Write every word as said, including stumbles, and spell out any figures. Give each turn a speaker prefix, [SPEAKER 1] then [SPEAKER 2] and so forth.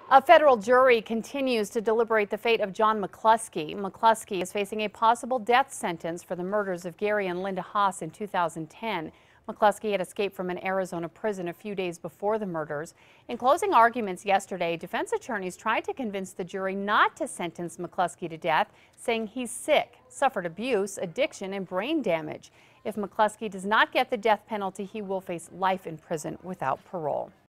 [SPEAKER 1] A federal jury continues to deliberate the fate of John McCluskey. McCluskey is facing a possible death sentence for the murders of Gary and Linda Haas in two thousand ten. McCluskey had escaped from an Arizona prison a few days before the murders. In closing arguments yesterday, defense attorneys tried to convince the jury not to sentence McCluskey to death, saying he's sick, suffered abuse, addiction, and brain damage. If McCluskey does not get the death penalty, he will face life in prison without parole.